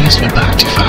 Westwildpark TV.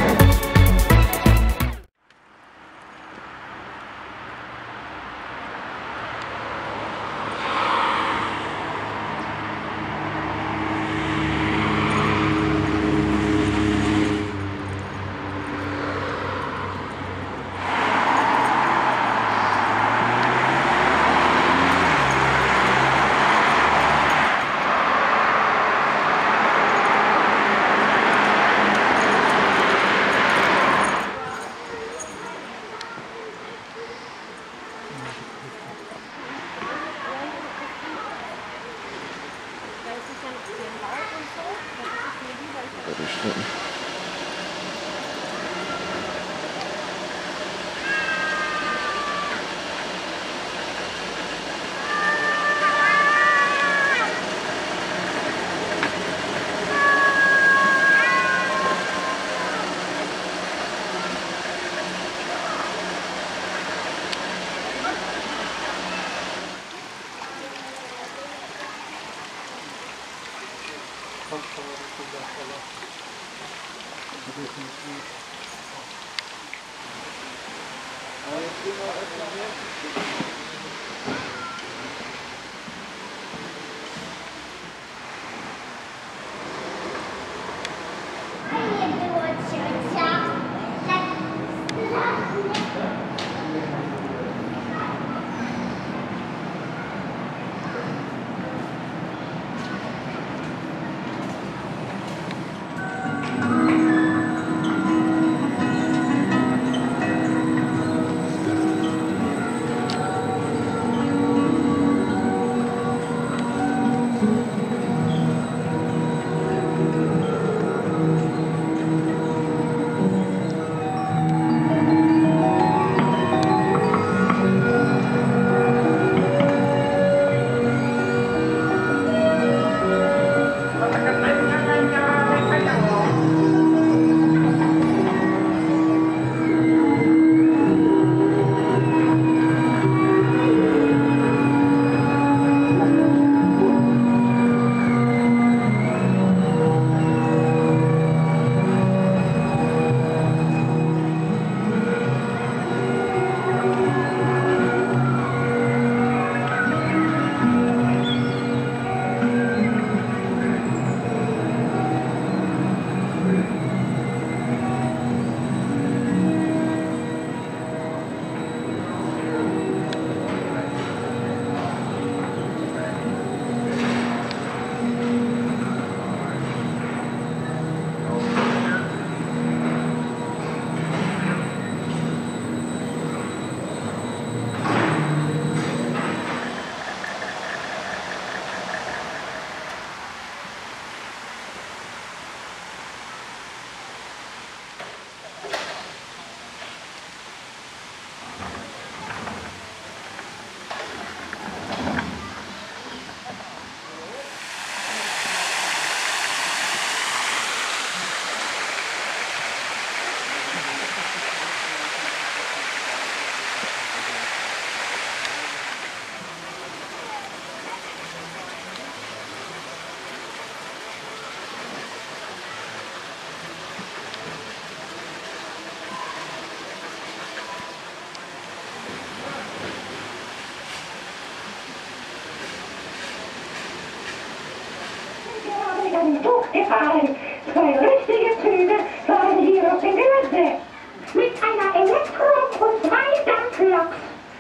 Gefahren. Zwei richtige Züge fahren hier auf den Gürtel. Mit einer Elektro- und zwei Dampfloks.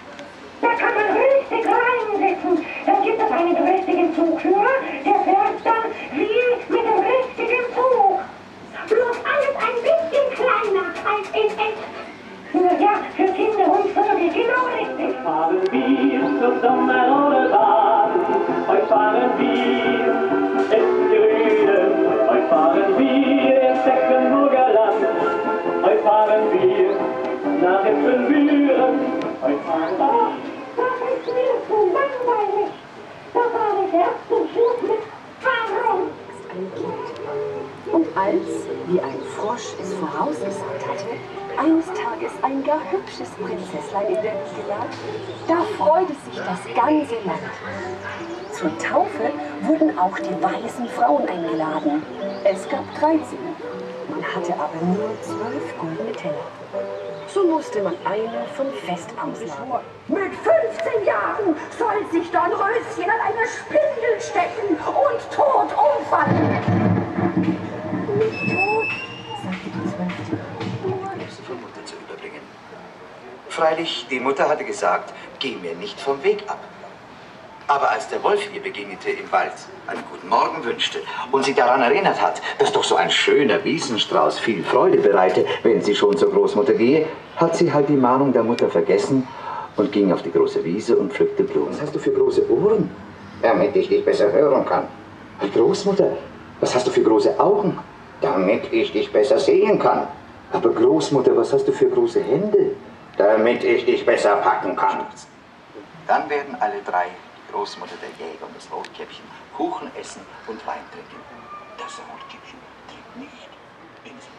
Da kann man richtig reinsitzen. Dann gibt es einen richtigen Zugführer, der fährt dann wie mit dem richtigen Zug. Bloß alles ein bisschen kleiner als in echt. Ja, für Kinder und Vögel genau richtig. Fahren wir zum Sommer oder Bad, heute fahren wir ins Grüne, heute fahren wir ins Tecklenburger Land, heute fahren wir nach Ippenbüren, heute fahren wir. Das ist mir zu langweilig. Da fahre ich erst zum Schluss mit Warum? Und Als, wie ein Frosch es vorausgesagt hatte, eines Tages ein gar hübsches Prinzesslein in der Wiege lag, da freute sich das ganze Land. Zur Taufe wurden auch die weisen Frauen eingeladen. Es gab 13. Man hatte aber nur 12 goldene Teller. So musste man eine von fest ausladen. Mit 15 Jahren soll sich Dornröschen an einer Spindel stecken und tot umfallen. Nicht tot, sagte die 12. Von Mutter zu überbringen. Freilich, die Mutter hatte gesagt, geh mir nicht vom Weg ab. Aber als der Wolf ihr begegnete im Wald, einen guten Morgen wünschte und sie daran erinnert hat, dass doch so ein schöner Wiesenstrauß viel Freude bereite, wenn sie schon zur Großmutter gehe, hat sie halt die Mahnung der Mutter vergessen und ging auf die große Wiese und pflückte Blumen. Was hast du für große Ohren? Damit ich dich besser hören kann. Großmutter, was hast du für große Augen? Damit ich dich besser sehen kann. Aber Großmutter, was hast du für große Hände? Damit ich dich besser packen kann. Dann werden alle drei, die Großmutter, der Jäger und das Rotkäppchen, Kuchen essen und Wein trinken. Das Rotkäppchen trinkt nicht, denn es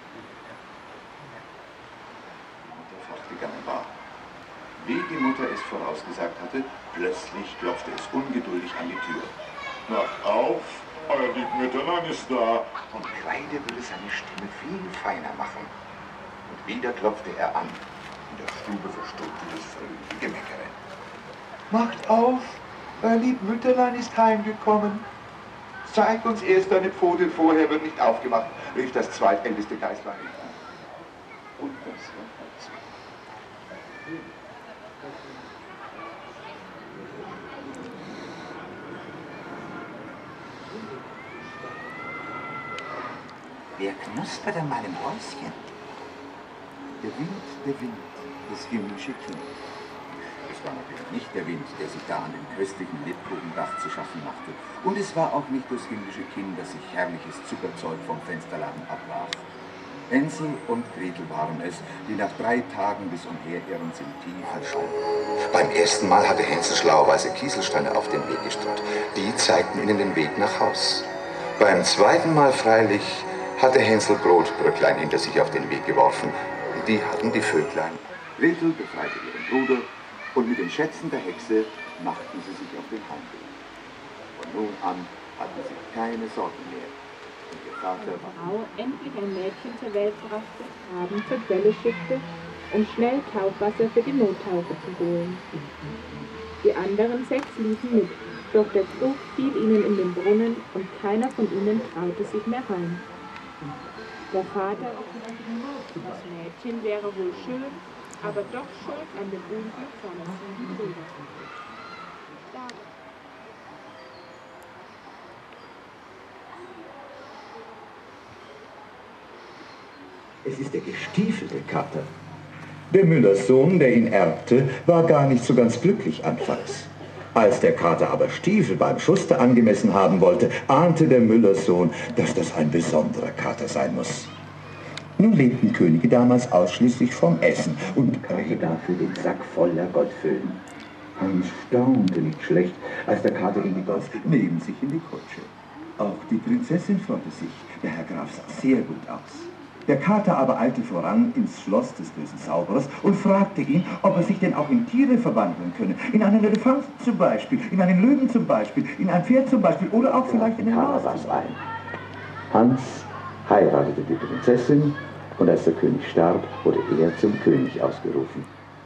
Mutter fortgegangen war. Wie die Mutter es vorausgesagt hatte, plötzlich klopfte es ungeduldig an die Tür. Macht auf, euer Liebmütterlein ist da. Und Kreide würde seine Stimme viel feiner machen. Und wieder klopfte er an. In der Stube verstummte das fröhliche Gemeckere. Macht auf, euer Liebmütterlein ist heimgekommen. Zeig uns erst deine Pfote, vorher wird nicht aufgemacht, rief das zweitälteste Geißlein. Und das war dazu. Wer knuspert an meinem Häuschen? Der Wind, das himmlische Kind. Es war natürlich nicht der Wind, der sich da an dem köstlichen Lebkuchendach zu schaffen machte. Und es war auch nicht das himmlische Kind, das sich herrliches Zuckerzeug vom Fensterladen abwarf. Hänsel und Gretel waren es, die nach 3 Tagen des Umherirrens im tiefen Schaum. Beim ersten Mal hatte Hänsel schlauerweise Kieselsteine auf den Weg gestreut. Die zeigten ihnen den Weg nach Haus. Beim zweiten Mal freilich hatte Hänsel Brotbröcklein hinter sich auf den Weg geworfen. Die hatten die Vöglein. Gretel befreite ihren Bruder und mit den Schätzen der Hexe machten sie sich auf den Heimweg. Von nun an hatten sie keine Sorgen mehr. Und ihr Vater war Frau endlich ein Mädchen zur Welt brachte, abends zur Quelle schickte, um schnell Taufwasser für die Nottaufe zu holen. Die anderen 6 liefen mit, doch der Krug fiel ihnen in den Brunnen und keiner von ihnen traute sich mehr rein. Der Vater das Mädchen wäre wohl schön, aber doch schuld an dem Unglück seiner 7 Brüder. Es ist der gestiefelte Kater. Der Müllerssohn, der ihn erbte, war gar nicht so ganz glücklich anfangs. Als der Kater aber Stiefel beim Schuster angemessen haben wollte, ahnte der Müllerssohn, dass das ein besonderer Kater sein muss. Nun lebten Könige damals ausschließlich vom Essen und hatte dafür den Sack voller Goldfüllen. Hans staunte nicht schlecht, als der Kater ihn goss neben sich in die Kutsche. Auch die Prinzessin freute sich, der Herr Graf sah sehr gut aus. Der Kater aber eilte voran ins Schloss des bösen Zauberers und fragte ihn, ob er sich denn auch in Tiere verwandeln könne. In einen Elefanten zum Beispiel, in einen Löwen zum Beispiel, in ein Pferd zum Beispiel oder auch vielleicht in einen Maus. Hans heiratete die Prinzessin und als der König starb, wurde er zum König ausgerufen.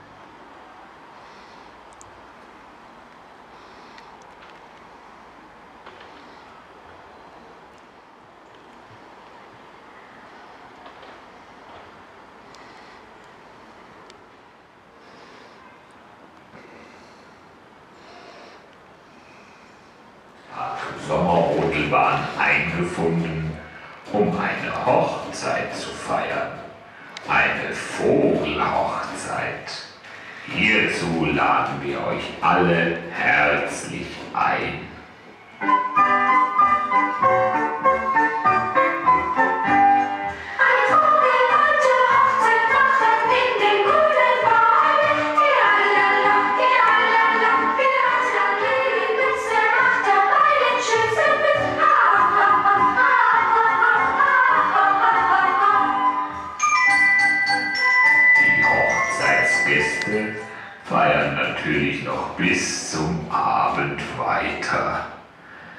Sommerrodel waren eingefunden, um eine Hochzeit zu feiern. Eine Vogelhochzeit. Hierzu laden wir euch alle herzlich ein.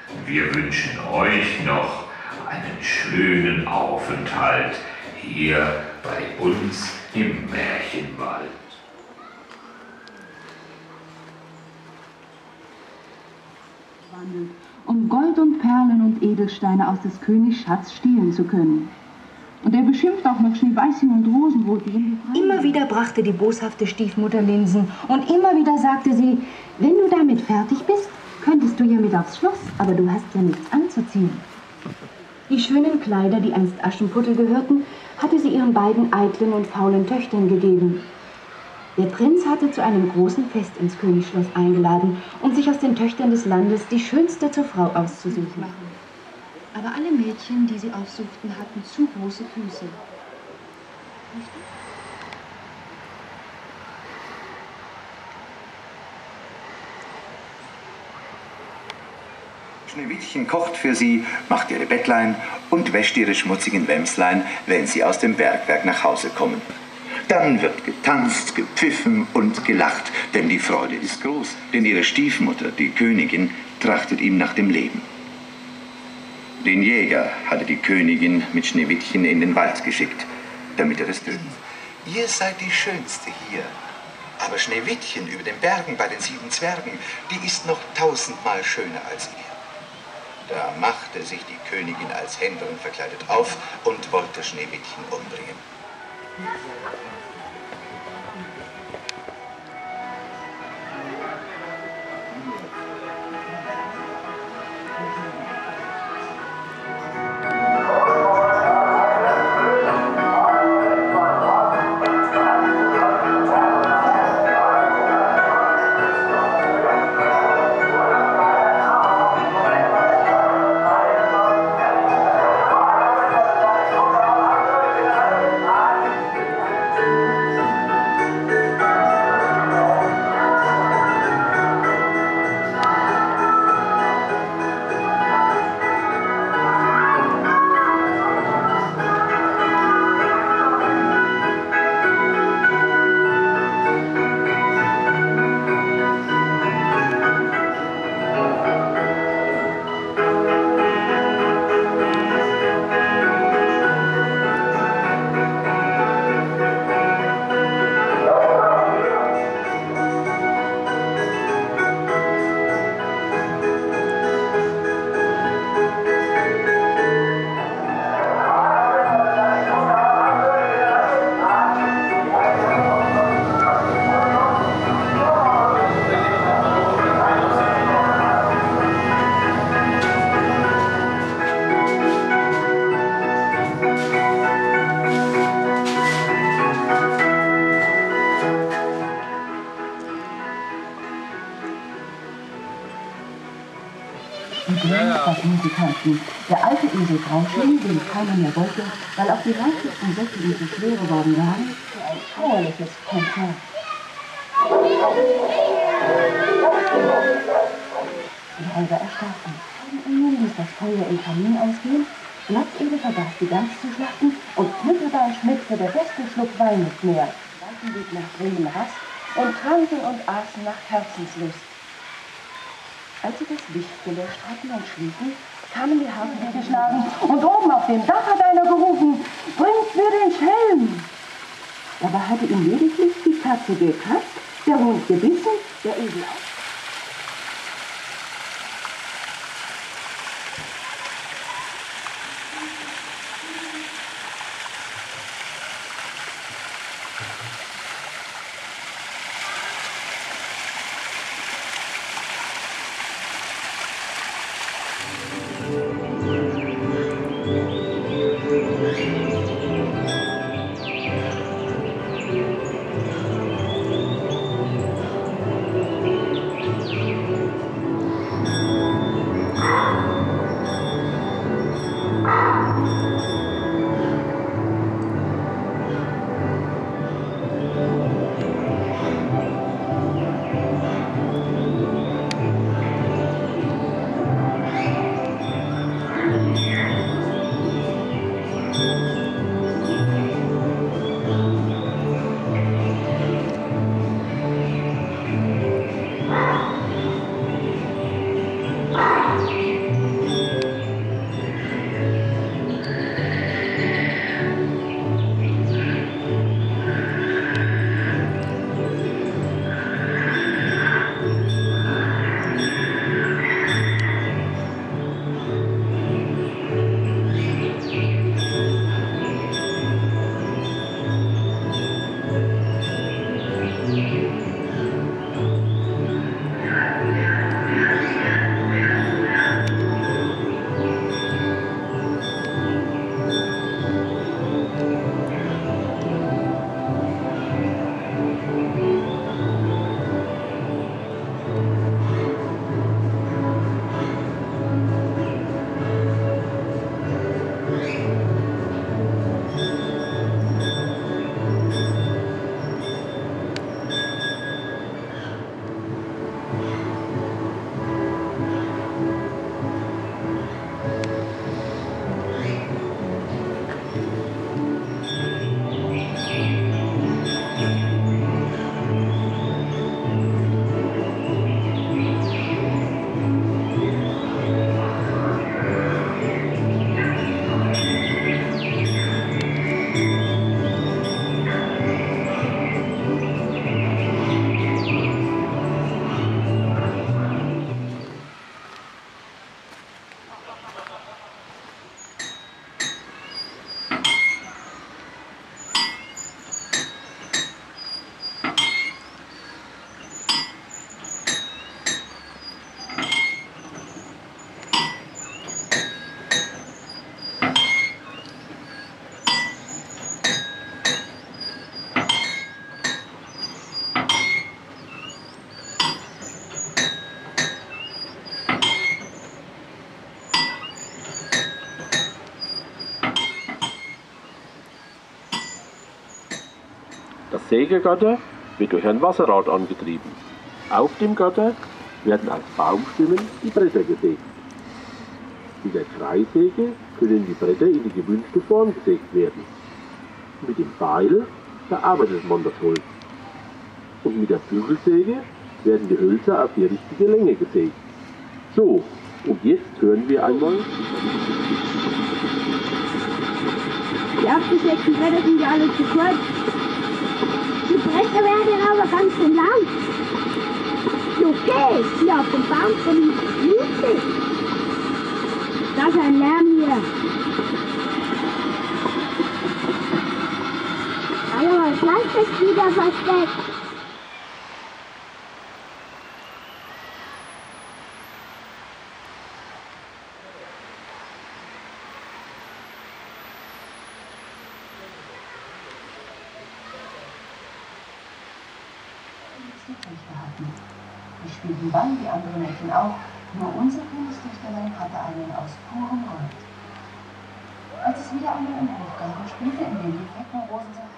Wir wünschen euch noch einen schönen Aufenthalt hier bei uns im Märchenwald. Um Gold und Perlen und Edelsteine aus des Königs Schatz stehlen zu können. Und er beschimpft auch noch Schneeweißchen und Rosenrot. Immer wieder brachte die boshafte Stiefmutter Linsen und immer wieder sagte sie, wenn du damit fertig bist, könntest du ja mit aufs Schloss, aber du hast ja nichts anzuziehen. Die schönen Kleider, die einst Aschenputtel gehörten, hatte sie ihren beiden eitlen und faulen Töchtern gegeben. Der Prinz hatte zu einem großen Fest ins Königsschloss eingeladen, um sich aus den Töchtern des Landes die schönste zur Frau auszusuchen. Aber alle Mädchen, die sie aussuchten, hatten zu große Füße. Schneewittchen kocht für sie, macht ihre Bettlein und wäscht ihre schmutzigen Wämslein, wenn sie aus dem Bergwerk nach Hause kommen. Dann wird getanzt, gepfiffen und gelacht, denn die Freude ist groß, denn ihre Stiefmutter, die Königin, trachtet ihm nach dem Leben. Den Jäger hatte die Königin mit Schneewittchen in den Wald geschickt, damit er es tötet. Ihr seid die Schönste hier, aber Schneewittchen über den Bergen bei den 7 Zwergen, die ist noch 1000-mal schöner als ihr. Da machte sich die Königin als Händlerin verkleidet auf und wollte Schneewittchen umbringen. Musikanten. Der alte Esel Grauschling, den keiner mehr wollte, weil auch die leichtesten Sätze ihm zu schwer geworden waren, für ein schauerliches Konzert. Die Häuser erstarrten. Ihnen ließ das Feuer im Kamin ausgehen, Glatzedel vergaß die Gans zu schlachten und Knüppelbein schmeckte der beste Schluck Wein nicht mehr. Sie Weg nach Bremen Rast und tranken und aßen nach Herzenslust. Als sie das Licht gelöscht hatten und schliefen, kamen die Harfen geschlagen und oben auf dem Dach hat einer gerufen, bringt mir den Schelm! Dabei hatte ihn lediglich die Katze gekratzt, der Hund gebissen, der Esel auch. Sägegatter wird durch ein Wasserrad angetrieben. Auf dem Gatter werden als Baumstimmen die Bretter gesägt. Mit der Kreissäge können die Bretter in die gewünschte Form gesägt werden. Mit dem Beil verarbeitet man das Holz. Und mit der Bügelsäge werden die Hölzer auf die richtige Länge gesägt. So, und jetzt hören wir einmal. Die abgesägten Bretter sind ja alle zu kurz. Die Bretter werden aber ganz schön lang. Okay, hier auf dem Baum von Lucy. Das ist ein Lärm hier. Aber gleich ist wieder versteckt. Wir spielten Ball wie andere Mädchen auch, nur unser Königstöchterlein hatte einen aus purem Gold. Als es wieder einmal im Hofgarten spielte, in dem die Fleckenrosen sind,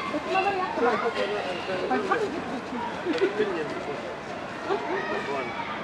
Opinion.